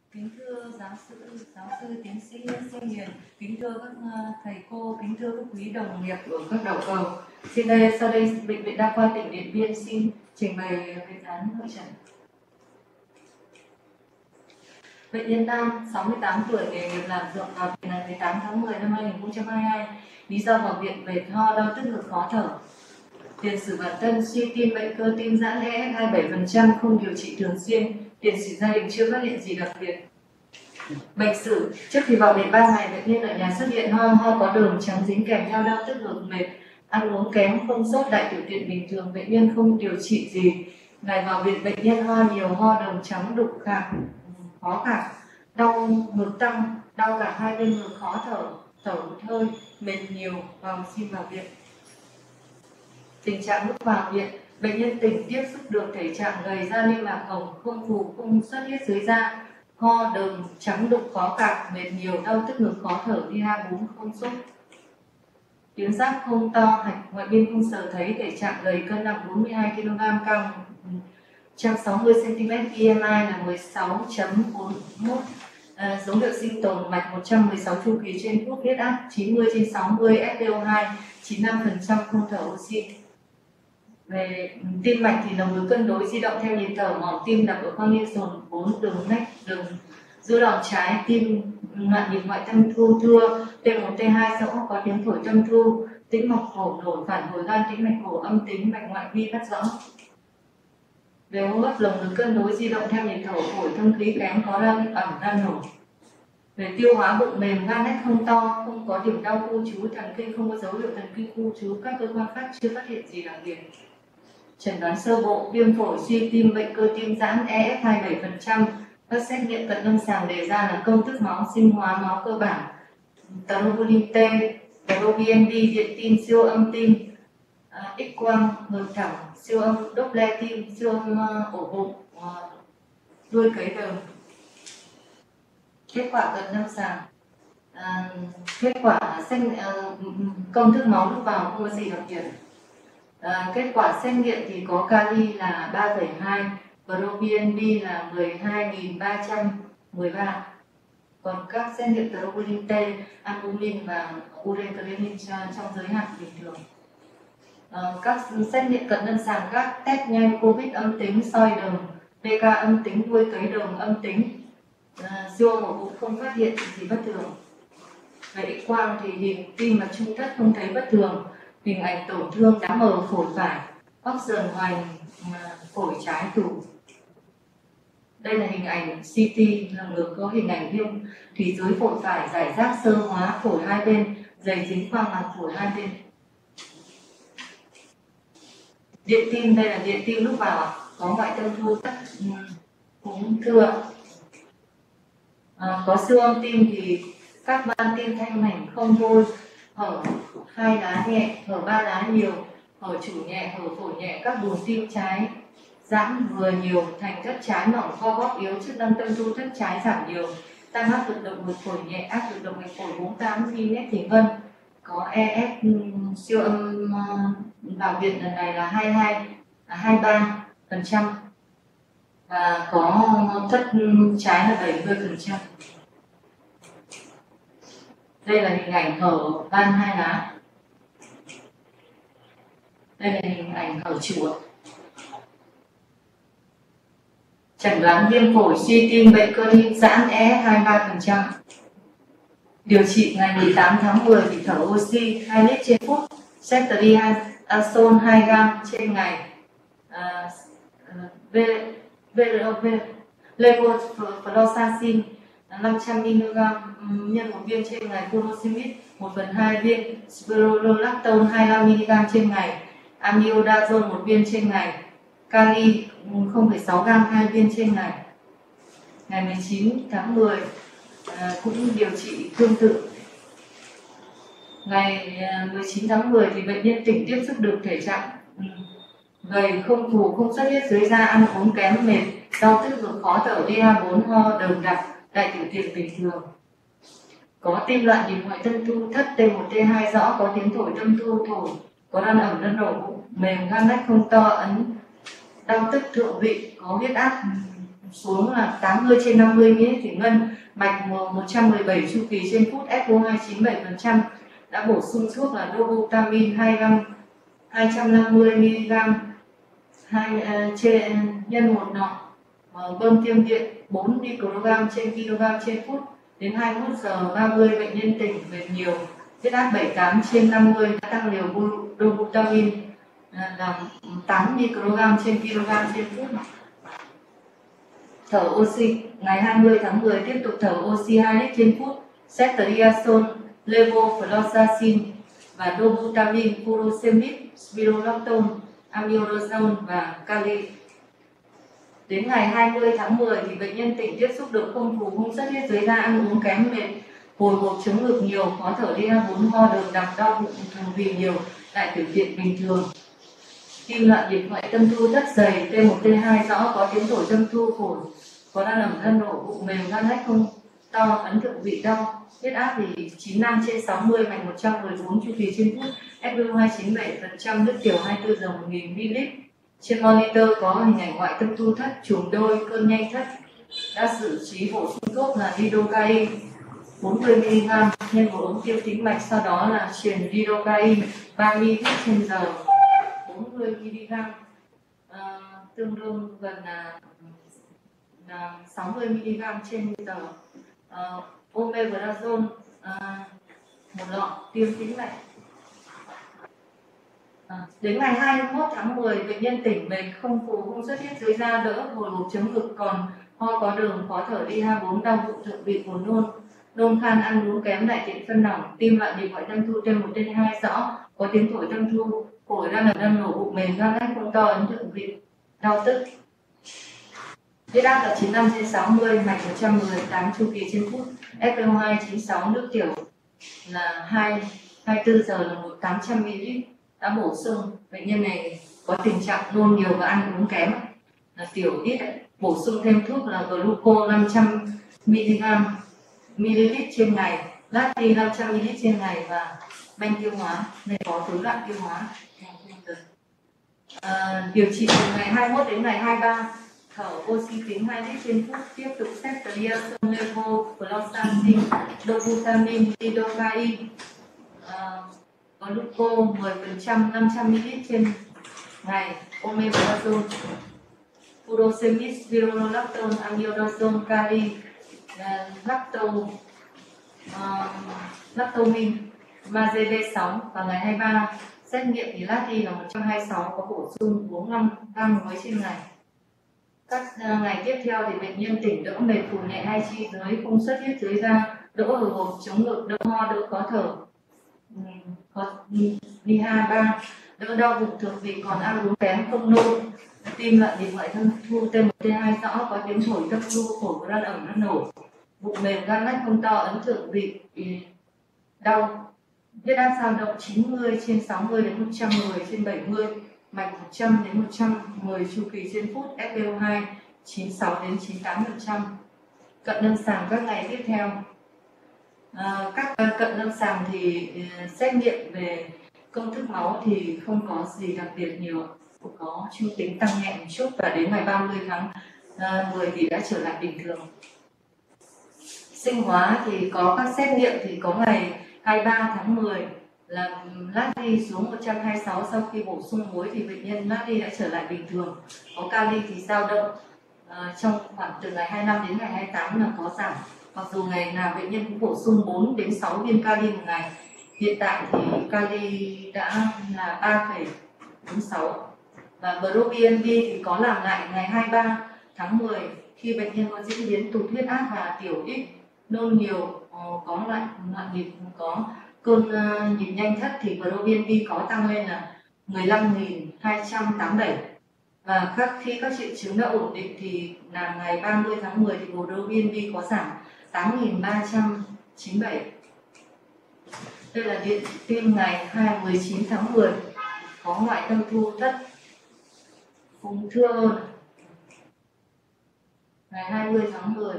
Kính thưa giáo sư tiến sĩ Siêu Hiền, kính thưa các thầy cô, kính thưa các quý đồng nghiệp ở các đầu cầu. Sau đây Bệnh viện Đa khoa tỉnh Điện Biên xin trình bày bệnh án hội chẩn. Bệnh nhân nam 68 tuổi, nghề nghiệp làm ruộng, vào viện ngày 18 tháng 10 năm 2022. Lý do vào viện: mệt, ho, đau tức ngực, khó thở. Tiền sử bản thân suy tim, bệnh cơ tim giãn EF 27%, không điều trị thường xuyên. Tiền sử gia đình chưa phát hiện gì đặc biệt. Bệnh sử: trước khi vào viện 3 ngày, bệnh nhân ở nhà xuất hiện ho có đờm trắng dính kèm theo đau tức ngực, mệt, ăn uống kém, không sốt, đại tiểu tiện bình thường. Bệnh nhân không điều trị gì. Ngày vào viện, bệnh nhân ho nhiều, ho đờm trắng, đục khạc, khó khạc, đau ngực tăng, đau cả hai bên ngực, khó thở, thở hụt hơi, mệt nhiều, xin vào viện. Tình trạng lúc vào viện: bệnh nhân tỉnh, tiếp xúc được thể trạng gầy, da niêm mạc hồng, không phù, không xuất huyết dưới da, ho đờm trắng đục, khó khạc, mệt nhiều, đau tức ngực, khó thở, đi Ha4, không sốt. Tuyến giáp không to, hạch ngoại biên không sờ thấy, thể trạng gầy, cân nặng 42 kg, cao 160 cm, BMI là 16.41, dấu hiệu sinh tồn mạch 116 chu kỳ trên phút, huyết áp 90/60, SpO2 95%, không thở oxy. Về tim mạch thì lồng ngực cân đối, di động theo nhịp thở, mỏm tim, đập ở khoang liên sồn 4, đường nách, đường giữa đòn trái tim, loạn nhịp ngoại tâm thu thưa, T1 T2 rõ, có tiếng thổi tâm thu, tĩnh mạch phổi nổi, phản hồi gan, tĩnh mạch cổ âm tính, mạch ngoại vi phát rõ. Về hô hấp, lồng ngực cân đối, di động theo nhịp thở, phổi thông khí kém, có răng ẩm, răng nổi. Về tiêu hóa, bụng mềm, gan nách không to, không có điểm đau khu trú, thần kinh không có dấu hiệu thần kinh khu trú, các cơ quan khác chưa phát hiện gì đặc biệt. Chẩn đoán sơ bộ: viêm phổi, suy tim, bệnh cơ tim giãn, EF 27%. Các xét nghiệm cận lâm sàng đề ra là công thức máu, sinh hóa máu cơ bản, troponin T, proBNP, điện tim, siêu âm tim, X-quang ngực thẳng, siêu âm Doppler tim, siêu âm ổ bụng, đuôi cấy đờm. Kết quả cận lâm sàng: kết quả công thức máu lúc vào không có gì đặc biệt. Kết quả xét nghiệm thì có kali là 3,2, proBNP là 12.313. Còn các xét nghiệm troponin T, albumin và urearenin trong giới hạn bình thường. Các xét nghiệm cận lâm sàng khác: test nhanh COVID âm tính, soi đờm, PK âm tính, đuôi cấy đờm âm tính, siêu âm ổ bụng không phát hiện gì bất thường. Về X-quang thì hình tim và trung thất không thấy bất thường, hình ảnh tổn thương đá mờ phổi phải, óc sườn hoành, phổi trái tủ. Đây là hình ảnh CT lồng ngực, có hình ảnh viêm thủy dưới phổi phải, giải rác sơ hóa phổi hai bên, dày dính khoang màng phổi hai bên. Điện tim, đây là điện tim lúc vào, có ngoại tâm thu tắc cũng thưa. Có siêu âm tim thì các van tim thanh mảnh, không hôi, hở 2 lá nhẹ, hở 3 lá nhiều, hở chủ nhẹ, hở phổi nhẹ, các buồng tim trái giãn vừa nhiều, thành thất trái mỏng, co bóp yếu, chức năng tâm thu thất trái giảm nhiều, tăng áp lực động mạch phổi nhẹ, áp lực động mạch phổi 48 mm thủy ngân. Có EF siêu âm vào viện lần này là 23%, và có thất trái là 70%. Đây là hình ảnh hở van hai lá. Đây là hình ảnh hở chuột. Chẩn đoán viêm phổi, suy tim, bệnh cơ tim giãn, EF 23%. Điều trị ngày 18 tháng 10 thì thở oxy 2 lít trên phút, ceftriaxone 2 g trên ngày, levofloxacin 500 mg nhân 1 viên trên ngày, furosemide 1/2 viên, spironolactone 25 mg trên ngày, amiodarone 1 viên trên ngày, kali 0,6 g 2 viên trên ngày. Ngày 19 tháng 10 cũng điều trị tương tự. Ngày 19 tháng 10 thì bệnh nhân tỉnh, tiếp xúc được thể trạng gầy, không phù, không xuất huyết dưới da, ăn uống kém, mệt, đau tức ngực, khó thở, đi Ha4, ho đờm đặc, đại tiểu tiện bình thường. Có tim loạn nhịp ngoại tâm thu thất, T1 T2 rõ, có tiếng thổi tâm thu thổi, có đan ẩm đan nổ bụng, mềm, gan nách không to, ấn, đau tức thượng vị, có huyết áp xuống là 80/50 ml thủy ngân, mạch 117 chu kỳ trên phút, FO2 97%. Đã bổ sung thuốc là Dobutamine 250 mg nhân một nọ, bơm tiêm điện 4 microgram trên kg trên phút. Đến 21 giờ 30 bệnh nhân tỉnh mệt nhiều, huyết áp 78/50, đã tăng liều Dobutamine là 8 microgram trên kg trên phút. Thở oxy, ngày 20 tháng 10 tiếp tục thở oxy 2 lít trên phút, ceftriaxone, levofloxacin và Dobutamine, furosemide, spironolactone, amiodarone và kali. Đến ngày 20 tháng 10 thì bệnh nhân tỉnh, tiếp xúc được không phù, không xuất huyết dưới da, ăn uống kém, mệt, hồi hộp, chống ngực nhiều, khó thở, DH4, ho, đờm đặc, đau bụng, thường vì nhiều, đại tiểu tiện bình thường. Kim loại điện thoại tâm thu thất dày, T1 T2 rõ, có tiếng thổi tâm thu phổi, có đau lầm thân độ, bụng mềm, gan lách không to, ấn tượng vị đau. Huyết áp thì 95/60, mạch 114 chu kỳ trên phút, FiO2 97%, nước tiểu 24 giờ 1000 ml. Trên monitor có hình ảnh ngoại tâm thu thất, chùm đôi, cơn nhanh thất. Đã xử trí bổ sung thuốc là lidocaine 40 mg nhân một ống tiêu tĩnh mạch, sau đó là truyền lidocaine 3 ml trên giờ 40 mg, tương đương gần là 60 mg trên giờ. Omeprazole một lọ tiêm tĩnh mạch. Đến ngày 21 tháng 10 bệnh nhân tỉnh mệt, không phù, không xuất huyết dưới da, đỡ, hồi hộp, chống ngực, còn ho, có đờm, khó thở, DH4, đau bụng, thượng vị, buồn nôn, nôn khan, ăn uống kém, đại tiện phân lỏng. Tim loại điện thoại tâm thu T1 T2 rõ, có tiếng thổi tâm thu, phổi đang nổ, bụng mềm, gan lách không to, ấn tượng vị, đau tức. Huyết áp là 95/60, mạch 118 chu kỳ trên phút, FiO2 96, nước tiểu là 24 giờ là 800 ml. Đã bổ sung, bệnh nhân này có tình trạng nôn nhiều và ăn uống kém, là tiểu ít, bổ sung thêm thuốc là gluco 500 ml trên ngày, lacti 500 ml trên ngày và men tiêu hóa, này có rối loạn tiêu hóa. Điều trị từ ngày 21 đến ngày 23, thở oxy tính 2 lít trên phút, tiếp tục ceftriaxone, levofloxacin, dobutamine, lidocaine, gluco 10% 500 ml trên ngày, omeprazole, furosemide, spironolactone, amiodarone, kali, lactomin, magie B6. Và ngày 23 xét nghiệm thì lacti là 126, có bổ sung uống 5 gram muối trên ngày. Các ngày tiếp theo thì bệnh nhân tỉnh, đỡ mệt, phù nhẹ hai chi dưới, không xuất huyết dưới da, đỡ hồi hộp, chống ngực, đỡ ho, đỡ khó thở, có DH3, đỡ đau bụng, thượng vị, còn ăn uống kém, không nôn. Tim loại điện thoại tâm thu T1 T2 rõ, có tiếng thổi tâm thu, phổi có đau ẩm, đang nổ, bụng mềm, gan lách không to, ấn thượng vị, đau. Huyết áp dao động 90/60 đến 110/70, mạch 100/110 chu kỳ trên phút, FiO2 96-98%. Cận lâm sàng các ngày tiếp theo. Các cận lâm sàng thì xét nghiệm về công thức máu thì không có gì đặc biệt nhiều, có trung tính tăng nhẹ một chút, và đến ngày 30 tháng 10 thì đã trở lại bình thường. Sinh hóa thì có các xét nghiệm thì có ngày 23 tháng 10 là natri xuống 126, sau khi bổ sung muối thì bệnh nhân natri đã trở lại bình thường. Có kali thì dao động trong khoảng từ ngày 25 đến ngày 28 là có giảm. Mặc dù ngày nào bệnh nhân cũng bổ sung 4 đến 6 viên kali một ngày. Hiện tại thì kali đã là 3,46. Và ProBNP thì có làm lại ngày 23 tháng 10 khi bệnh nhân có diễn biến tụt huyết áp và tiểu ít, nôn nhiều, có loạn nhịp, có cơn nhịp nhanh thất thì ProBNP có tăng lên là 15.287. Và khi các triệu chứng đã ổn định thì là ngày 30 tháng 10 thì ProBNP có giảm 8.397. Đây là điện tim ngày 19 tháng 10, có ngoại tâm thu thất phùng thưa hơn. Ngày 20 tháng 10,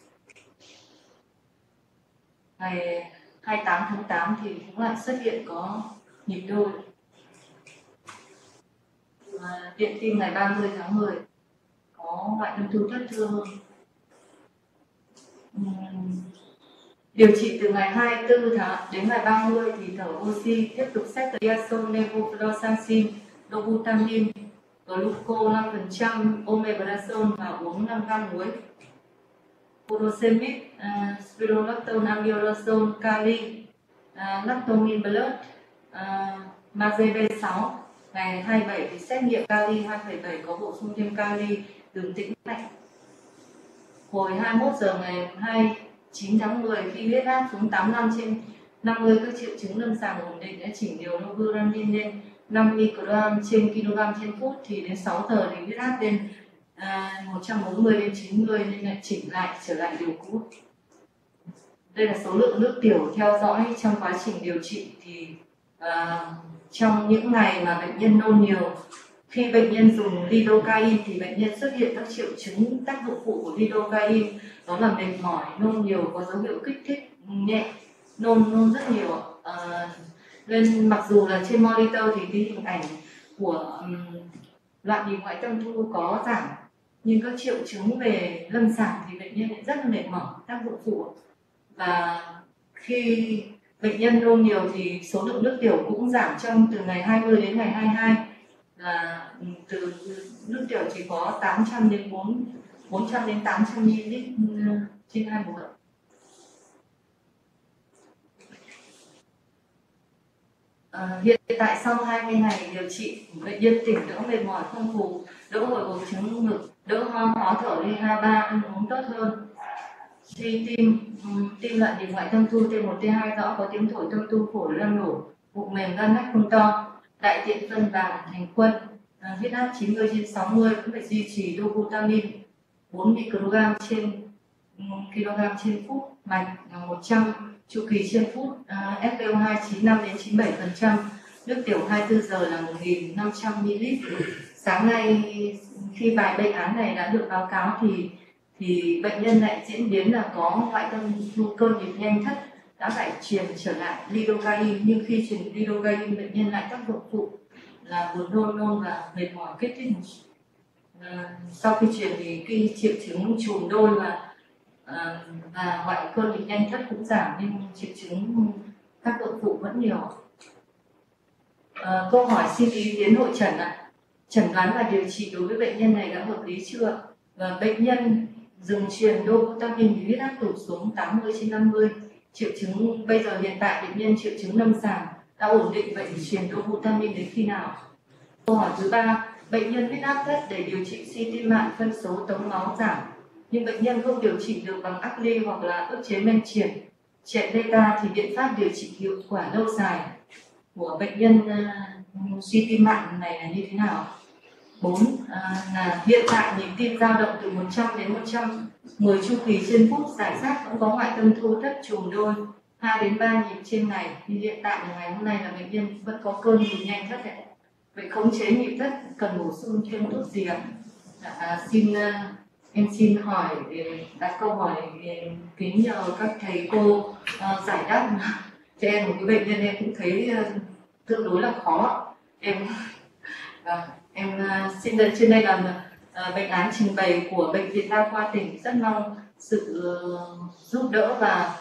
ngày 28 tháng 8 thì cũng lại xuất hiện có nhịp đôi. Điện tim ngày 30 tháng 10 có có ngoại tâm thu thất thưa hơn. Điều trị từ ngày 24 đến ngày 30 thì thở oxy, tiếp tục xét diazone, levofloxacin, dobutamine, gluco 5%, omeprazole và uống 5 gram muối. Furosemide, spironolactone, amiodarone, kali, lactomin blood, magie B6. Ngày 27 thì xét nghiệm kali 2,7 có bổ sung thêm kali đường tĩnh mạch. Hồi 21 giờ ngày 29 tháng 10 khi huyết áp xuống 85/50, các triệu chứng lâm sàng ổn định đã chỉnh điều novoramine lên 5 mg/kg/phút, thì đến 6 giờ thì huyết áp lên 140/90 nên lại chỉnh lại trở lại điều cũ. Đây là số lượng nước tiểu theo dõi trong quá trình điều trị. Thì trong những ngày mà bệnh nhân nôn nhiều, khi bệnh nhân dùng lidocaine thì bệnh nhân xuất hiện các triệu chứng tác dụng phụ của lidocaine, đó là mệt mỏi, nôn nhiều, có dấu hiệu kích thích nhẹ, nôn rất nhiều. Nên mặc dù là trên monitor thì cái hình ảnh của loạn nhịp ngoại tâm thu có giảm, nhưng các triệu chứng về lâm sàng thì bệnh nhân lại rất là mệt mỏi, tác dụng phụ. Và khi bệnh nhân nôn nhiều thì số lượng nước tiểu cũng giảm từ ngày 20 đến ngày 22, là từ nước tiểu chỉ có 400 đến 800 ml trên 24 giờ. Hiện tại sau 20 ngày điều trị, bệnh nhân tỉnh, đỡ mệt mỏi không phù, đỡ hồi hộp chứng ngực, đỡ ho thở DH3, ăn uống tốt hơn. Suy tim loạn nhịp ngoại tâm thu T1 T2 rõ, có tiếng thổi tâm tu, phổi loang lổ, bụng mềm, gan lách không to, đại tiện phân vàng thành khuân, huyết áp 90/60, cũng phải duy trì dobutamine 4 microgram/kg/phút, mạch 100 chu kỳ trên phút, SpO2 95-97%, nước tiểu 24 giờ là 1.500 ml. Sáng nay khi bài bệnh án này đã được báo cáo thì bệnh nhân lại diễn biến là có ngoại tâm thu cơn nhịp nhanh thất, đã phải truyền trở lại lidocaine, nhưng khi truyền lidocaine bệnh nhân lại tác dụng phụ là buồn nôn và mệt mỏi kích thích. Sau khi truyền thì cái triệu chứng chùm đôi và ngoại cơn nhịp nhanh thất cũng giảm, nhưng triệu chứng tác dụng phụ vẫn nhiều. Câu hỏi xin ý kiến hội trần chẩn đoán và điều trị đối với bệnh nhân này đã hợp lý chưa? Và bệnh nhân dừng truyền dobutamine thì huyết áp tụt xuống 80/50. Triệu chứng bây giờ hiện tại bệnh nhân triệu chứng lâm sàng đã ổn định, vậy thì truyền dobutamine đến khi nào? Câu hỏi thứ 3, bệnh nhân huyết áp thấp để điều trị suy tim mạn, phân số tống máu giảm, nhưng bệnh nhân không điều trị được bằng Acli hoặc là ức chế men chẹn beta, thì biện pháp điều trị hiệu quả lâu dài của bệnh nhân suy tim mạn này là như thế nào? 4 là hiện tại nhịp tim dao động từ 100 đến 110 chu kỳ trên phút, rải rác cũng có ngoại tâm thu thất chùm đôi 2 đến 3 nhịp trên ngày. Thì hiện tại là ngày hôm nay là bệnh nhân vẫn có cơn nhịp nhanh thất này. Vậy khống chế nhịp thất cần bổ sung thêm thuốc gì ạ? Em xin hỏi, đặt câu hỏi kính nhờ các thầy cô giải đáp cho em một cái bệnh nhân em cũng thấy tương đối là khó. Em xin lên trên đây là bệnh án trình bày của Bệnh viện Đa khoa tỉnh, rất mong sự giúp đỡ và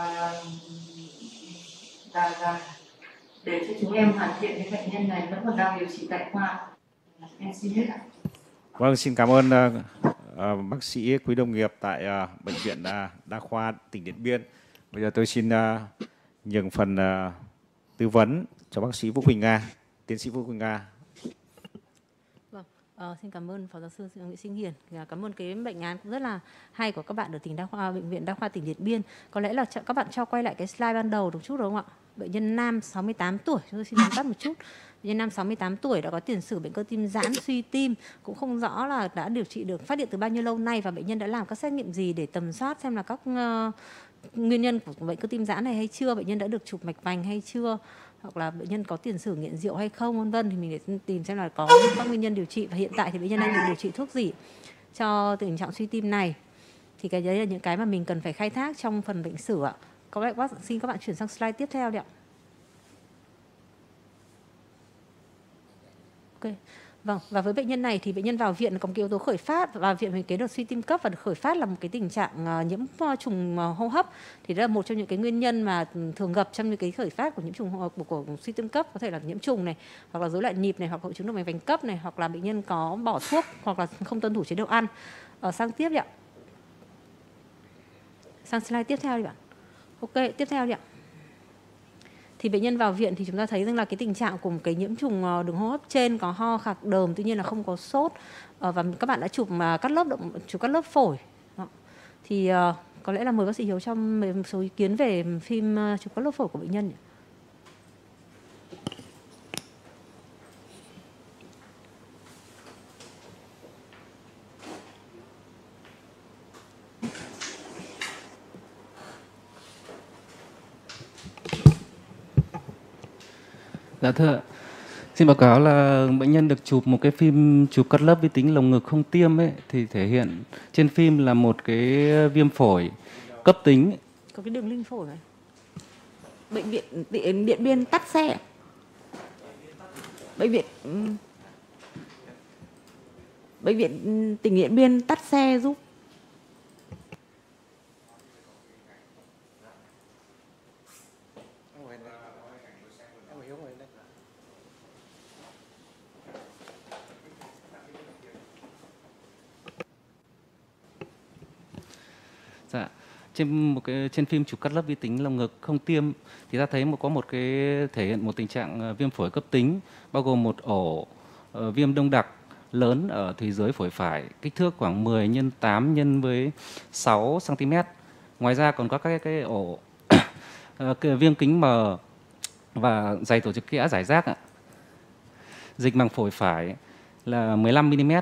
để cho chúng em hoàn thiện cái bệnh nhân này vẫn còn đang điều trị tại khoa. Em xin hết ạ. Vâng, xin cảm ơn bác sĩ, quý đồng nghiệp tại Bệnh viện Đa khoa tỉnh Điện Biên. Bây giờ tôi xin nhường phần tư vấn cho bác sĩ Vũ Quỳnh Nga, tiến sĩ Vũ Quỳnh Nga. Vâng, xin cảm ơn Phó Giáo sư Nguyễn Sinh Hiền. Cảm ơn cái bệnh án cũng rất là hay của các bạn ở Bệnh viện Đa khoa tỉnh Điện Biên. Có lẽ là các bạn cho quay lại cái slide ban đầu một chút đúng không ạ? Bệnh nhân nam 68 tuổi, tôi xin tóm tắt một chút. Bệnh nhân nam 68 tuổi đã có tiền sử bệnh cơ tim giãn, suy tim, cũng không rõ là đã điều trị được, phát hiện từ bao nhiêu lâu nay, và bệnh nhân đã làm các xét nghiệm gì để tầm soát xem là các nguyên nhân của bệnh cơ tim giãn này hay chưa, bệnh nhân đã được chụp mạch vành hay chưa, hoặc là bệnh nhân có tiền sử nghiện rượu hay không, vân vân, thì mình để tìm xem là có các nguyên nhân điều trị. Và hiện tại thì bệnh nhân đang được điều trị thuốc gì cho tình trạng suy tim này. Thì cái đấy là những cái mà mình cần phải khai thác trong phần bệnh sử ạ. Có lẽ xin các bạn chuyển sang slide tiếp theo đi ạ. Ok. Vâng, và với bệnh nhân này thì bệnh nhân vào viện có một cái yếu tố khởi phát, vào viện với cái đợt suy tim cấp và khởi phát là một cái tình trạng nhiễm trùng hô hấp, thì đó là một trong những cái nguyên nhân mà thường gặp trong những cái khởi phát của nhiễm trùng của suy tim cấp, có thể là nhiễm trùng này, hoặc là rối loạn nhịp này, hoặc hội chứng động mạch vành cấp này, hoặc là bệnh nhân có bỏ thuốc hoặc là không tuân thủ chế độ ăn. Sang tiếp đi ạ. Sang slide tiếp theo đi bạn. Ok, tiếp theo đi ạ. Thì bệnh nhân vào viện thì chúng ta thấy rằng là cái tình trạng của một cái nhiễm trùng đường hô hấp trên, có ho khạc đờm, tuy nhiên là không có sốt, và các bạn đã chụp cắt lớp phổi. Đó. Thì có lẽ là mời bác sĩ Hiếu cho một số ý kiến về phim chụp cắt lớp phổi của bệnh nhân nhỉ? Dạ thưa ạ. Xin báo cáo là bệnh nhân được chụp một cái phim chụp cắt lớp vi tính lồng ngực không tiêm ấy, thì thể hiện trên phim là một cái viêm phổi cấp tính. Có cái đường link phổi này. Bệnh viện Điện Biên tắt xe. Bệnh viện tỉnh Điện Biên tắt xe giúp. Dạ. Trên phim chụp cắt lớp vi tính lồng ngực không tiêm thì ta thấy có một cái thể hiện một tình trạng viêm phổi cấp tính, bao gồm một ổ viêm đông đặc lớn ở thùy dưới phổi phải, kích thước khoảng 10 x 8 x với 6 cm. Ngoài ra còn có các cái ổ viêm kính mờ và dày tổ chức kẽ rải rác ạ. Dịch màng phổi phải là 15 mm.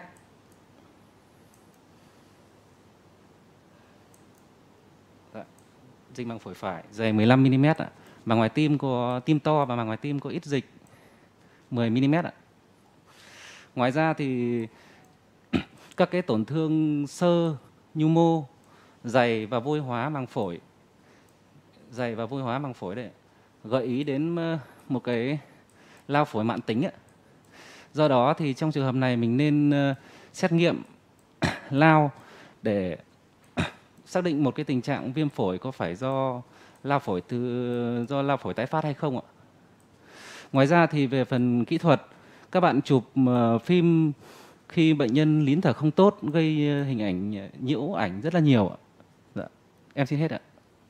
Dịch màng phổi phải dày 15 mm ạ. Màng ngoài tim có tim to và màng ngoài tim có ít dịch 10 mm ạ. Ngoài ra thì các cái tổn thương xơ, nhu mô, dày và vôi hóa màng phổi, đấy gợi ý đến một cái lao phổi mãn tính ạ. Do đó thì trong trường hợp này mình nên xét nghiệm lao để xác định một cái tình trạng viêm phổi có phải do lao phổi tái phát hay không ạ. Ngoài ra thì về phần kỹ thuật, các bạn chụp phim khi bệnh nhân nín thở không tốt gây hình ảnh nhiễu ảnh rất là nhiều ạ. Dạ. Em xin hết ạ.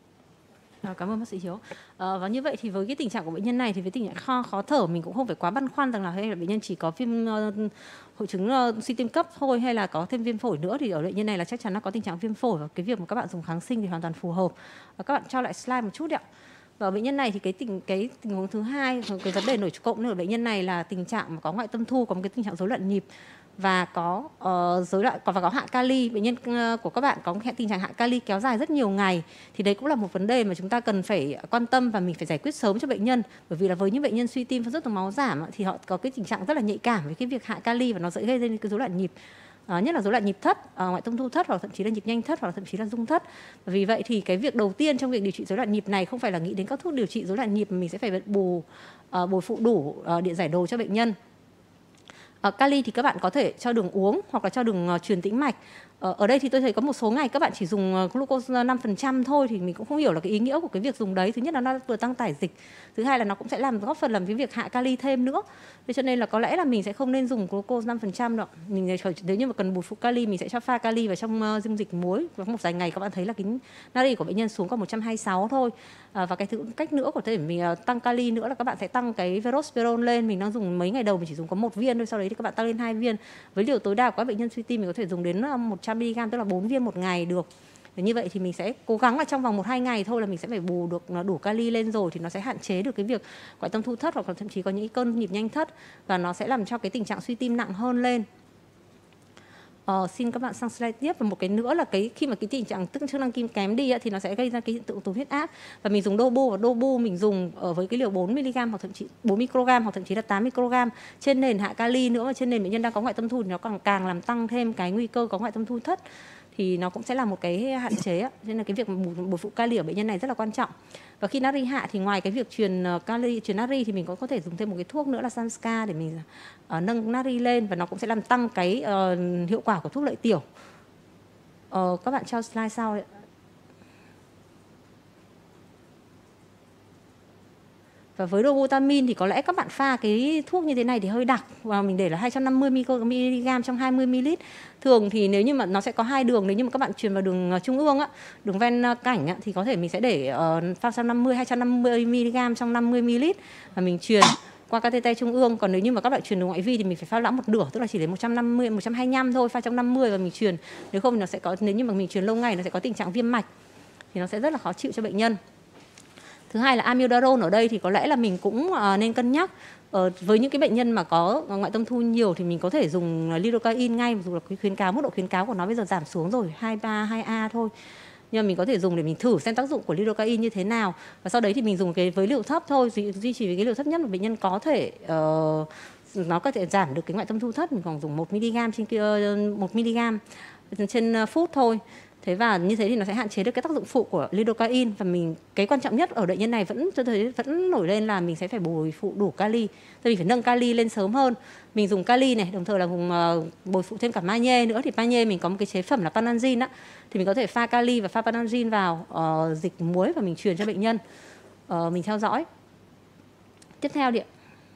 Cảm ơn bác sĩ Hiếu. Và như vậy thì với cái tình trạng của bệnh nhân này thì với tình trạng khó thở mình cũng không phải quá băn khoăn rằng là hay là bệnh nhân chỉ có viêm hội chứng suy tim cấp thôi hay là có thêm viêm phổi nữa, thì ở bệnh nhân này là chắc chắn là có tình trạng viêm phổi và cái việc mà các bạn dùng kháng sinh thì hoàn toàn phù hợp. Các bạn cho lại slide một chút ạ. Và ở bệnh nhân này thì cái tình huống thứ hai, cái vấn đề nổi cộng ở bệnh nhân này là tình trạng mà có ngoại tâm thu, có một cái tình trạng rối loạn nhịp và có hạ kali. Bệnh nhân của các bạn có tình trạng hạ kali kéo dài rất nhiều ngày, thì đấy cũng là một vấn đề mà chúng ta cần phải quan tâm và mình phải giải quyết sớm cho bệnh nhân, bởi vì là với những bệnh nhân suy tim và rất là máu giảm thì họ có cái tình trạng rất là nhạy cảm với cái việc hạ kali và nó sẽ gây ra cái rối loạn nhịp, nhất là rối loạn nhịp thất, ngoại tâm thu thất, hoặc thậm chí là nhịp nhanh thất, hoặc thậm chí là rung thất. Vì vậy thì cái việc đầu tiên trong việc điều trị rối loạn nhịp này không phải là nghĩ đến các thuốc điều trị rối loạn nhịp, mà mình sẽ phải bồi phụ đủ điện giải đồ cho bệnh nhân. Kali thì các bạn có thể cho đường uống hoặc là cho đường truyền tĩnh mạch. Ở đây thì tôi thấy có một số ngày các bạn chỉ dùng glucose 5% thôi, thì mình cũng không hiểu là cái ý nghĩa của cái việc dùng đấy. Thứ nhất là nó vừa tăng tải dịch, thứ hai là nó cũng sẽ góp phần làm cái việc hạ kali thêm nữa. Thế cho nên là có lẽ là mình sẽ không nên dùng glucose 5% đâu. Nếu như mà cần bù phụ kali mình sẽ cho pha kali vào trong dung dịch muối. Và một vài ngày các bạn thấy là cái nari của bệnh nhân xuống còn 126 thôi. Và cái cách nữa có thể mình tăng kali nữa là các bạn sẽ tăng cái verosporin lên. Mình đang dùng mấy ngày đầu mình chỉ dùng có 1 viên thôi, sau đấy thì các bạn tăng lên 2 viên. Với liều tối đa của các bệnh nhân suy tim mình có thể dùng đến 100mg, tức là 4 viên một ngày được. Để như vậy thì mình sẽ cố gắng là trong vòng 1-2 ngày thôi là mình sẽ phải bù được đủ kali lên rồi, thì nó sẽ hạn chế được cái việc ngoại tâm thu thất hoặc là thậm chí có những cơn nhịp nhanh thất, và nó sẽ làm cho cái tình trạng suy tim nặng hơn lên. Xin các bạn sang slide tiếp. Và một cái nữa là khi mà cái tình trạng chức năng kim kém đi thì nó sẽ gây ra cái hiện tượng tụt huyết áp. Và mình dùng Dobu, và Dobu mình dùng ở với cái liều 4mg hoặc thậm chí 4 microgram hoặc thậm chí là 8 microgram trên nền hạ kali nữa, mà trên nền bệnh nhân đang có ngoại tâm thu thì nó càng làm tăng thêm cái nguy cơ có ngoại tâm thu thất. thì nó cũng sẽ là một cái hạn chế á. Nên là cái việc bổ phụ kali ở bệnh nhân này rất là quan trọng. Và khi natri hạ thì ngoài cái việc truyền natri thì mình cũng có thể dùng thêm một cái thuốc nữa là Samska để mình nâng natri lên, và nó cũng sẽ làm tăng cái hiệu quả của thuốc lợi tiểu. Các bạn cho slide sau đấy. Và với dobutamine thì có lẽ các bạn pha cái thuốc như thế này thì hơi đặc, và mình để là 250 mg trong 20 ml. Thường thì nếu như mà nó sẽ có 2 đường, nếu như mà các bạn truyền vào đường trung ương á, đường ven cảnh á, thì có thể mình sẽ để pha 250 mg trong 50 ml và mình truyền qua catheter trung ương. Còn nếu như mà các bạn truyền đường ngoại vi thì mình phải pha loãng một nửa, tức là chỉ đến 125 thôi, pha trong 50 và mình truyền. Nếu không thì nó sẽ có, nếu như mà mình truyền lâu ngày nó sẽ có tình trạng viêm mạch, thì nó sẽ rất là khó chịu cho bệnh nhân. Thứ hai là amiodarone, ở đây thì có lẽ là mình cũng nên cân nhắc. Với những cái bệnh nhân mà có ngoại tâm thu nhiều thì mình có thể dùng lidocaine ngay, dù là cái mức độ khuyến cáo của nó bây giờ giảm xuống rồi, 2A thôi. Nhưng mà mình có thể dùng để mình thử xem tác dụng của lidocaine như thế nào. Và sau đấy thì mình dùng cái với liều thấp thôi, duy trì với cái liều thấp nhất mà bệnh nhân có thể nó có thể giảm được cái ngoại tâm thu thấp, mình còn dùng 1 mg trên phút thôi. Thế và như thế thì nó sẽ hạn chế được cái tác dụng phụ của lidocaine. Và cái quan trọng nhất ở bệnh nhân này vẫn nổi lên là mình sẽ phải bồi phụ đủ kali. Thì mình phải nâng kali lên sớm hơn. Mình dùng kali này, đồng thời là bồi phụ thêm cả magie nữa. Thì magie mình có một cái chế phẩm là Panangin á, thì mình có thể pha kali và pha Panangin vào dịch muối và mình truyền cho bệnh nhân. Mình theo dõi. Tiếp theo đi ạ.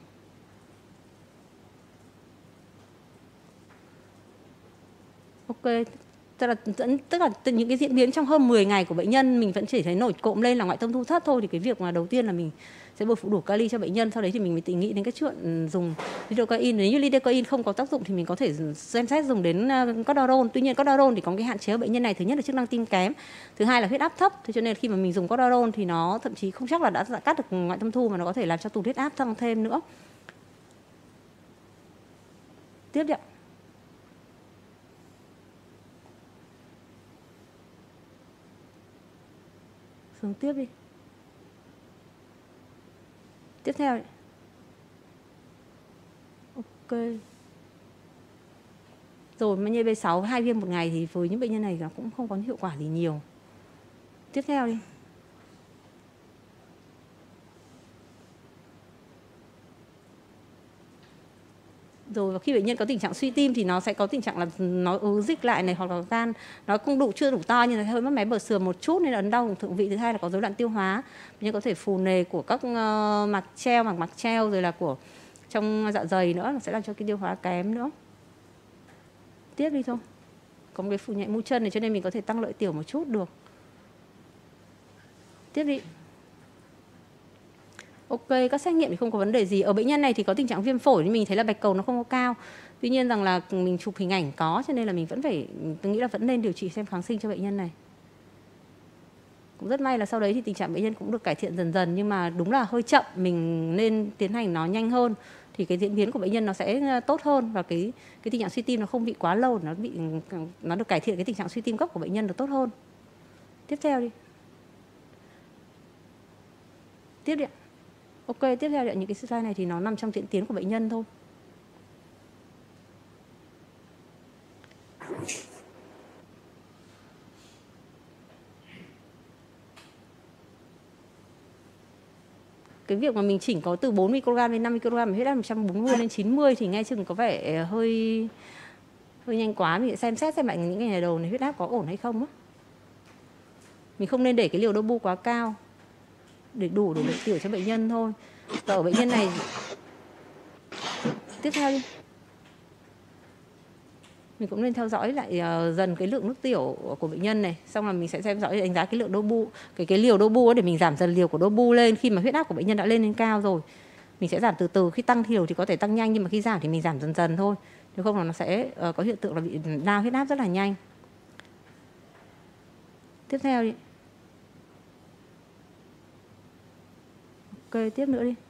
Ok. Tức là những cái diễn biến trong hơn 10 ngày của bệnh nhân mình vẫn chỉ thấy nổi cộm lên là ngoại tâm thu thấp thôi, thì cái việc mà đầu tiên là mình sẽ bồi phụ đủ kali cho bệnh nhân, sau đấy thì mình mới nghĩ đến cái chuyện dùng lidocaine. Nếu như lidocaine không có tác dụng thì mình có thể xem xét dùng đến cortisone. Tuy nhiên cortisone thì có cái hạn chế ở bệnh nhân này, thứ nhất là chức năng tim kém, thứ hai là huyết áp thấp. Thế cho nên khi mà mình dùng cortisone thì nó thậm chí không chắc là đã cắt được ngoại tâm thu, mà nó có thể làm cho tụt huyết áp tăng thêm nữa. Tiếp đi ạ. Xuống tiếp đi. Tiếp theo đấy. Ok. Rồi magie B6 2 viên một ngày thì với những bệnh nhân này nó cũng không có hiệu quả gì nhiều. Tiếp theo đi. Rồi và khi bệnh nhân có tình trạng suy tim thì nó sẽ có tình trạng là nó ứ dịch lại này, hoặc là gan nó không chưa đủ to, nhưng là hơi mất máy bờ sườn một chút nên là ấn đau thượng vị. Thứ hai là có rối loạn tiêu hóa, bệnh nhân có thể phù nề của các mạch treo rồi là của trong dạ dày nữa, nó sẽ làm cho cái tiêu hóa kém nữa. Tiếp đi thôi. Có một cái phù nhẹ mu chân này cho nên mình có thể tăng lợi tiểu một chút được. Tiếp đi. Ok, các xét nghiệm thì không có vấn đề gì. Ở bệnh nhân này thì có tình trạng viêm phổi, nhưng mình thấy là bạch cầu nó không có cao. Tuy nhiên rằng là mình chụp hình ảnh có, cho nên là tôi nghĩ là vẫn nên điều trị xem kháng sinh cho bệnh nhân này. Cũng rất may là sau đấy thì tình trạng bệnh nhân cũng được cải thiện dần dần, nhưng mà đúng là hơi chậm, mình nên tiến hành nó nhanh hơn thì cái diễn biến của bệnh nhân nó sẽ tốt hơn, và cái tình trạng suy tim nó không bị quá lâu, nó được cải thiện cái tình trạng suy tim cấp của bệnh nhân được tốt hơn. Tiếp theo đi. Tiếp đi ạ. Ok, tiếp theo là những cái slide này thì nó nằm trong diễn tiến của bệnh nhân thôi. Cái việc mà mình chỉnh có từ 4 microgram đến 5 microgram, huyết áp 140 lên 90 thì nghe chừng có vẻ hơi nhanh quá. Mình sẽ xem xét lại những ngày đầu này huyết áp có ổn hay không á. Mình không nên để cái liều dobu quá cao để đủ lượng tiểu cho bệnh nhân thôi. Và ở bệnh nhân này tiếp theo đi, mình cũng nên theo dõi lại dần cái lượng nước tiểu của bệnh nhân này, xong là mình sẽ xem dõi đánh giá cái lượng dobu, cái liều dobu để mình giảm dần liều của dobu lên. Khi mà huyết áp của bệnh nhân đã lên cao rồi, mình sẽ giảm từ từ. Khi tăng liều thì có thể tăng nhanh, nhưng mà khi giảm thì mình giảm dần dần thôi, nếu không là nó sẽ có hiện tượng là bị đau huyết áp rất là nhanh. Tiếp theo đi. Ok, tiếp nữa đi.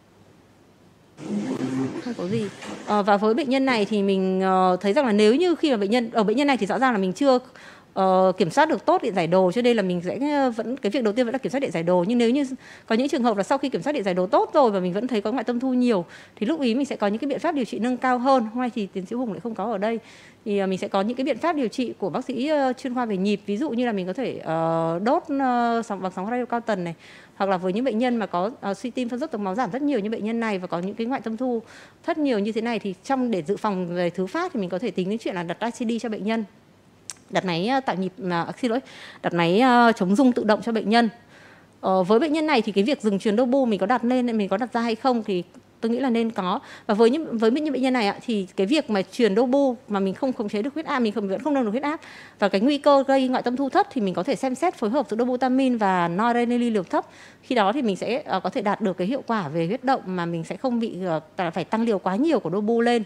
Không có gì. Và với bệnh nhân này thì mình thấy rằng là nếu như khi mà bệnh nhân này thì rõ ràng là mình chưa kiểm soát được tốt điện giải đồ, cho nên là mình sẽ vẫn cái việc đầu tiên vẫn là kiểm soát điện giải đồ. Nhưng nếu như có những trường hợp là sau khi kiểm soát điện giải đồ tốt rồi và mình vẫn thấy có ngoại tâm thu nhiều thì lúc ý mình sẽ có những cái biện pháp điều trị nâng cao hơn. Hôm nay thì tiến sĩ Hùng lại không có ở đây, thì mình sẽ có những cái biện pháp điều trị của bác sĩ chuyên khoa về nhịp, ví dụ như là mình có thể đốt bằng sóng radio cao tần này, hoặc là với những bệnh nhân mà có suy tim phân dốc tầng máu giảm rất nhiều như bệnh nhân này và có những cái ngoại tâm thu rất nhiều như thế này thì để dự phòng về thứ phát thì mình có thể tính đến chuyện là đặt ICD cho bệnh nhân, đặt máy tạo nhịp đặt máy chống rung tự động cho bệnh nhân. Với bệnh nhân này thì cái việc dừng truyền Dobu mình có đặt ra hay không thì tôi nghĩ là nên có. Và với những bệnh nhân này thì cái việc mà truyền Dobu mà mình không khống chế được huyết áp, mình vẫn không nâng được huyết áp và cái nguy cơ gây ngoại tâm thu thấp thì mình có thể xem xét phối hợp giữa Dobutamin và Noradrenaline liều thấp. Khi đó thì mình sẽ có thể đạt được cái hiệu quả về huyết động mà mình sẽ không bị phải tăng liều quá nhiều của Dobu lên.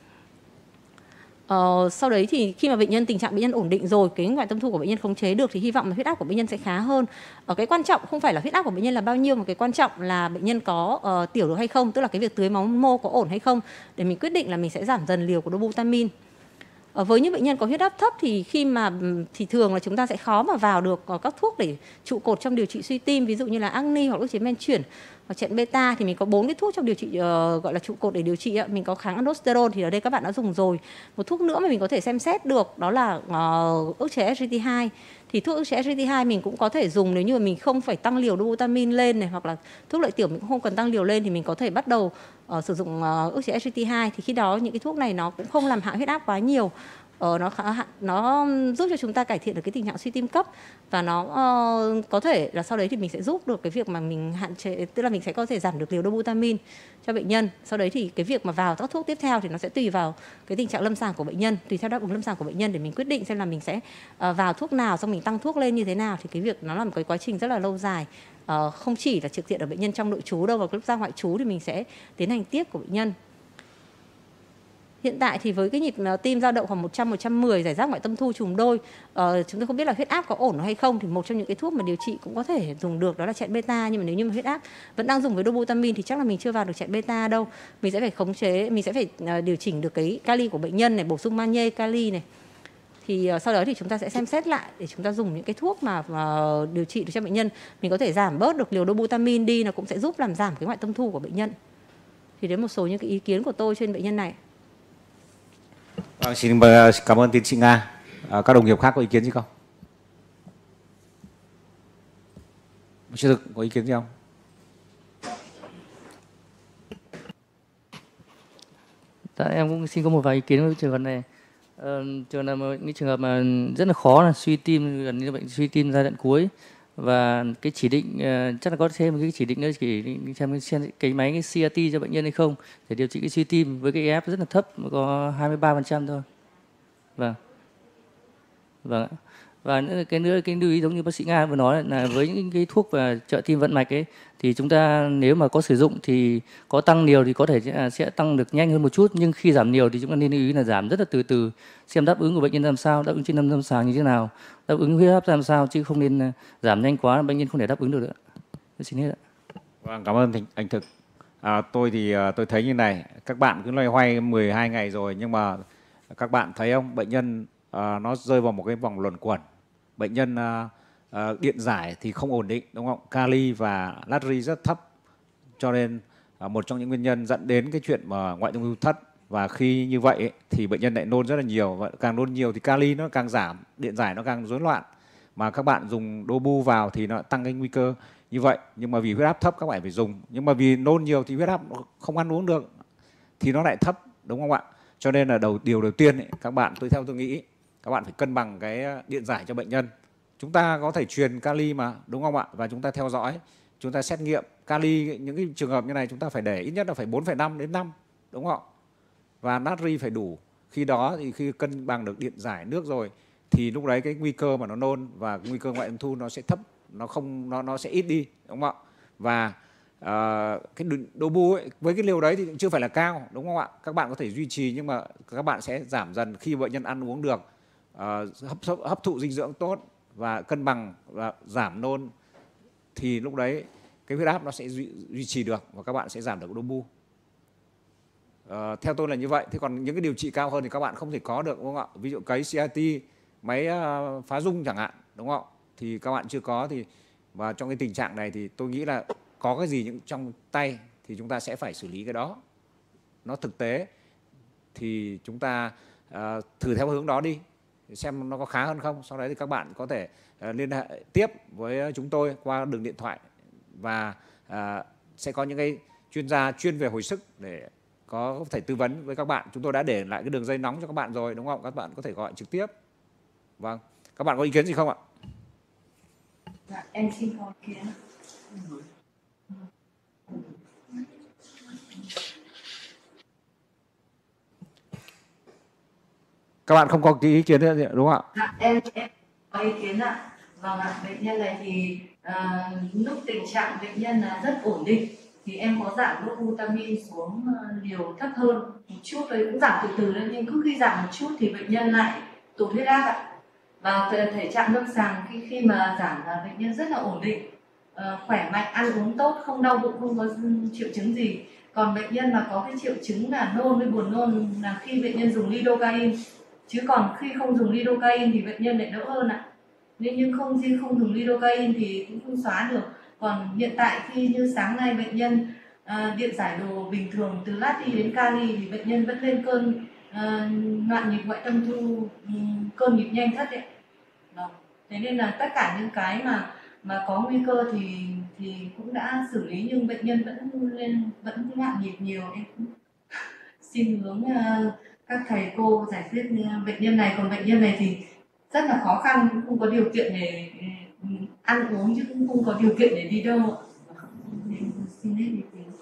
Sau đấy thì khi mà tình trạng bệnh nhân ổn định rồi, cái ngoại tâm thu của bệnh nhân khống chế được thì hy vọng là huyết áp của bệnh nhân sẽ khá hơn. Cái quan trọng không phải là huyết áp của bệnh nhân là bao nhiêu, mà cái quan trọng là bệnh nhân có tiểu được hay không, tức là cái việc tưới máu mô có ổn hay không để mình quyết định là mình sẽ giảm dần liều của Dobutamin. Với những bệnh nhân có huyết áp thấp thì thì thường là chúng ta sẽ khó mà vào được các thuốc để trụ cột trong điều trị suy tim, ví dụ như là Agni hoặc ức chế men chuyển hoặc chẹn beta thì mình có 4 cái thuốc trong điều trị gọi là trụ cột để điều trị. Mình có kháng aldosterone thì ở đây các bạn đã dùng rồi. Một thuốc nữa mà mình có thể xem xét được đó là ức chế SGLT2. Thì thuốc ức chế SGLT2 mình cũng có thể dùng nếu như mà mình không phải tăng liều Dobutamin lên này, hoặc là thuốc lợi tiểu mình cũng không cần tăng liều lên thì mình có thể bắt đầu sử dụng ức chế SGLT2. Thì khi đó những cái thuốc này nó cũng không làm hạ huyết áp quá nhiều. Nó giúp cho chúng ta cải thiện được cái tình trạng suy tim cấp và nó có thể là sau đấy thì mình sẽ giúp được cái việc mà mình hạn chế, tức là mình sẽ có thể giảm được liều Dobutamin cho bệnh nhân. Sau đấy thì cái việc mà vào các thuốc tiếp theo thì nó sẽ tùy vào cái tình trạng lâm sàng của bệnh nhân, tùy theo đáp ứng lâm sàng của bệnh nhân để mình quyết định xem là mình sẽ vào thuốc nào, xong mình tăng thuốc lên như thế nào. Thì cái việc nó là một cái quá trình rất là lâu dài, không chỉ là trực diện ở bệnh nhân trong nội trú đâu, và lúc ra ngoại trú thì mình sẽ tiến hành tiếp của bệnh nhân. Hiện tại thì với cái nhịp tim dao động khoảng 100-110, giải rác ngoại tâm thu trùng đôi, chúng tôi không biết là huyết áp có ổn hay không, thì một trong những cái thuốc mà điều trị cũng có thể dùng được đó là chẹn beta. Nhưng mà nếu như mà huyết áp vẫn đang dùng với Dobutamin thì chắc là mình chưa vào được chẹn beta đâu. Mình sẽ phải khống chế, mình sẽ phải điều chỉnh được cái kali của bệnh nhân này, bổ sung magie, kali này. Thì sau đó thì chúng ta sẽ xem xét lại để chúng ta dùng những cái thuốc mà điều trị được cho bệnh nhân. Mình có thể giảm bớt được liều Dobutamin đi, nó cũng sẽ giúp làm giảm cái ngoại tâm thu của bệnh nhân. Thì đấy một số những cái ý kiến của tôi trên bệnh nhân này. Xin cảm ơn tiến sĩ Nga. Các đồng nghiệp khác có ý kiến gì không? Sư Thực có ý kiến gì không? Dạ, em cũng xin có một vài ý kiến với trường hợp này. Những trường hợp mà rất là khó là suy tim, gần như là bệnh suy tim giai đoạn cuối, và cái chỉ định chắc là có thêm một cái chỉ định nữa, chỉ định xem cái máy cái CRT cho bệnh nhân hay không để điều trị cái suy tim với cái EF rất là thấp, có 23% thôi. Vâng. Và cái lưu ý giống như bác sĩ Nga vừa nói là với những cái thuốc và trợ tim vận mạch ấy thì chúng ta nếu mà có sử dụng thì có tăng liều thì có thể sẽ tăng được nhanh hơn một chút, nhưng khi giảm liều thì chúng ta nên lưu ý là giảm rất là từ từ, xem đáp ứng của bệnh nhân làm sao, đáp ứng trên lâm sàng như thế nào, đáp ứng huyết áp làm sao, chứ không nên giảm nhanh quá bệnh nhân không thể đáp ứng được nữa. Tôi xin hết ạ. Vâng, cảm ơn anh Thực. Tôi thì tôi thấy như này, các bạn cứ loay hoay 12 ngày rồi nhưng mà các bạn thấy không, bệnh nhân nó rơi vào một cái vòng luẩn quẩn. Bệnh nhân điện giải thì không ổn định, đúng không? Kali và natri rất thấp, cho nên một trong những nguyên nhân dẫn đến cái chuyện mà ngoại tâm thu thấp. Và khi như vậy ấy, thì bệnh nhân lại nôn rất là nhiều, và càng nôn nhiều thì kali nó càng giảm, điện giải nó càng rối loạn. Mà các bạn dùng Dobu vào thì nó tăng cái nguy cơ như vậy. Nhưng mà vì huyết áp thấp các bạn phải dùng, nhưng mà vì nôn nhiều thì huyết áp không ăn uống được thì nó lại thấp, đúng không ạ? Cho nên là điều đầu tiên ấy, các bạn, theo tôi nghĩ các bạn phải cân bằng cái điện giải cho bệnh nhân. Chúng ta có thể truyền kali mà, đúng không ạ? Và chúng ta theo dõi, chúng ta xét nghiệm kali, những cái trường hợp như này chúng ta phải để ít nhất là phải 4,5 đến 5, đúng không ạ? Và natri phải đủ. Khi đó thì khi cân bằng được điện giải nước rồi thì lúc đấy cái nguy cơ mà nó nôn và nguy cơ ngoại tâm thu nó sẽ thấp, nó sẽ ít đi, đúng không ạ? Và cái Dobu ấy, với cái liều đấy thì cũng chưa phải là cao, đúng không ạ? Các bạn có thể duy trì nhưng mà các bạn sẽ giảm dần khi bệnh nhân ăn uống được, hấp thụ dinh dưỡng tốt và cân bằng và giảm nôn, thì lúc đấy cái huyết áp nó sẽ duy trì được và các bạn sẽ giảm được Dobu. Theo tôi là như vậy. Thế còn những cái điều trị cao hơn thì các bạn không thể có được, đúng không ạ? Ví dụ cấy CRT máy phá rung chẳng hạn, đúng không? Thì các bạn chưa có thì, và trong cái tình trạng này thì tôi nghĩ là có cái gì những trong tay thì chúng ta sẽ phải xử lý cái đó. Nó thực tế thì chúng ta thử theo hướng đó đi, xem nó có khá hơn không. Sau đấy thì các bạn có thể liên hệ tiếp với chúng tôi qua đường điện thoại, và sẽ có những cái chuyên gia chuyên về hồi sức để có thể tư vấn với các bạn. Chúng tôi đã để lại cái đường dây nóng cho các bạn rồi, đúng không? Các bạn có thể gọi trực tiếp. Vâng, các bạn có ý kiến gì không ạ? Dạ, em xin có ý kiến. Các bạn không có ý kiến nữa đúng không ạ? Dạ, em có ý kiến ạ. Vâng ạ, bệnh nhân này thì lúc tình trạng bệnh nhân là rất ổn định thì em có giảm độ glutamin xuống liều thấp hơn một chút thôi, cũng giảm từ từ đấy, nhưng cứ khi giảm một chút thì bệnh nhân lại tụt huyết áp ạ. Và thể trạng lâm sàng khi mà giảm là bệnh nhân rất là ổn định, khỏe mạnh, ăn uống tốt, không đau bụng, không có triệu chứng gì. Còn bệnh nhân mà có cái triệu chứng là nôn với buồn nôn là khi bệnh nhân dùng lidocaine, chứ còn khi không dùng lidocaine thì bệnh nhân lại đỡ hơn ạ. Nhưng không dùng lidocaine thì cũng không xóa được. Còn hiện tại khi như sáng nay bệnh nhân điện giải đồ bình thường từ lati đến kali thì bệnh nhân vẫn lên cơn loạn nhịp ngoại tâm thu, cơn nhịp nhanh thất đấy. Đó. Thế nên là tất cả những cái mà có nguy cơ thì cũng đã xử lý, nhưng bệnh nhân vẫn loạn nhịp nhiều. Em cũng xin hướng các thầy cô giải quyết bệnh nhân này. Còn bệnh nhân này thì rất là khó khăn, cũng không có điều kiện để ăn uống, chứ cũng không có điều kiện để đi đâu. Xin hết ý kiến.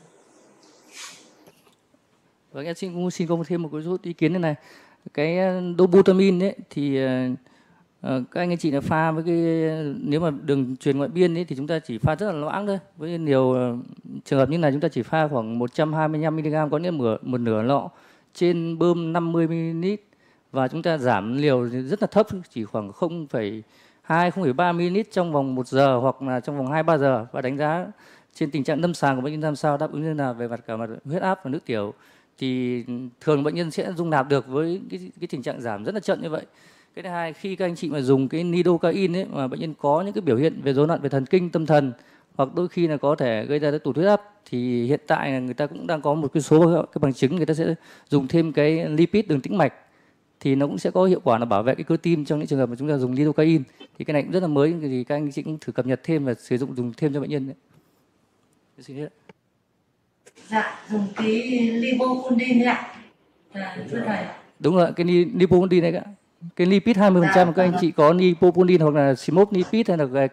Vâng, em xin có thêm một cái chút ý kiến này. Cái dobutamin ấy thì các anh chị là pha với cái, nếu mà đường truyền ngoại biên ấy thì chúng ta chỉ pha rất là loãng thôi. Với nhiều trường hợp như này chúng ta chỉ pha khoảng 125 mg, có nghĩa một nửa lọ trên bơm 50 ml, và chúng ta giảm liều rất là thấp, chỉ khoảng 0,2 0,3 ml trong vòng 1 giờ hoặc là trong vòng 2-3 giờ, và đánh giá trên tình trạng lâm sàng của bệnh nhân làm sao, đáp ứng như nào về mặt cả mặt huyết áp và nước tiểu, thì thường bệnh nhân sẽ dung nạp được với cái tình trạng giảm rất là chậm như vậy. Cái thứ hai, khi các anh chị mà dùng cái lidocaine ấy, mà bệnh nhân có những cái biểu hiện về rối loạn về thần kinh tâm thần, hoặc đôi khi là có thể gây ra cái tụt huyết áp, thì hiện tại là người ta cũng đang có một cái số cái bằng chứng người ta sẽ dùng thêm cái lipid đường tĩnh mạch, thì nó cũng sẽ có hiệu quả là bảo vệ cái cơ tim trong những trường hợp mà chúng ta dùng lidocaine. Thì cái này cũng rất là mới, thì các anh chị cũng thử cập nhật thêm và dùng thêm cho bệnh nhân đấy. Xin hết. Dạ, dùng cái lipopundin đấy ạ. Thưa thầy. Đúng rồi, cái lipopundin đấy ạ. Cái lipid 20%, các anh chị có lipopundin hoặc là smoked lipid hay là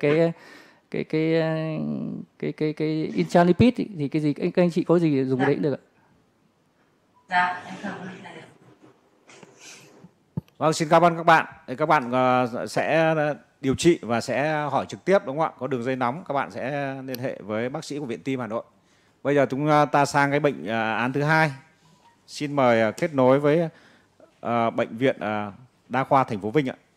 cái intranlipid thì cái gì các anh chị có gì dùng cái đấy cũng được ạ. Dạ, em cảm ơn thầy. Vâng, xin cảm ơn các bạn. Các bạn sẽ điều trị và sẽ hỏi trực tiếp, đúng không ạ? Có đường dây nóng, các bạn sẽ liên hệ với bác sĩ của Viện Tim Hà Nội. Bây giờ chúng ta sang cái bệnh án thứ hai. Xin mời kết nối với bệnh viện Đa khoa thành phố Vinh ạ.